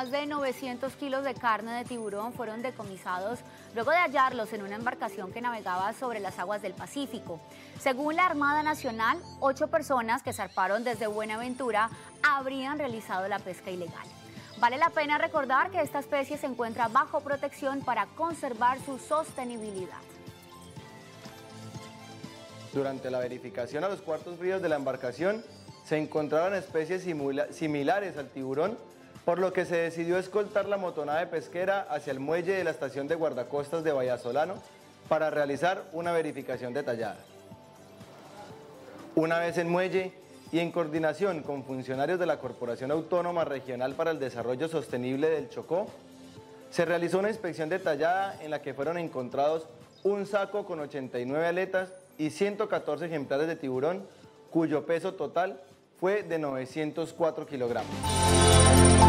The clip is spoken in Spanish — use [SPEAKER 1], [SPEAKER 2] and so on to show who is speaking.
[SPEAKER 1] más de 900 kilos de carne de tiburón fueron decomisados luego de hallarlos en una embarcación que navegaba sobre las aguas del Pacífico. Según la Armada Nacional, 8 personas que zarparon desde Buenaventura habrían realizado la pesca ilegal. Vale la pena recordar que esta especie se encuentra bajo protección para conservar su sostenibilidad.
[SPEAKER 2] Durante la verificación a los cuartos fríos de la embarcación, se encontraban especies similares al tiburón, por lo que se decidió escoltar la motonave pesquera hacia el muelle de la estación de guardacostas de Vallasolano para realizar una verificación detallada. Una vez en muelle y en coordinación con funcionarios de la Corporación Autónoma Regional para el Desarrollo Sostenible del Chocó, se realizó una inspección detallada en la que fueron encontrados un saco con 89 aletas y 114 ejemplares de tiburón, cuyo peso total fue de 904 kilogramos.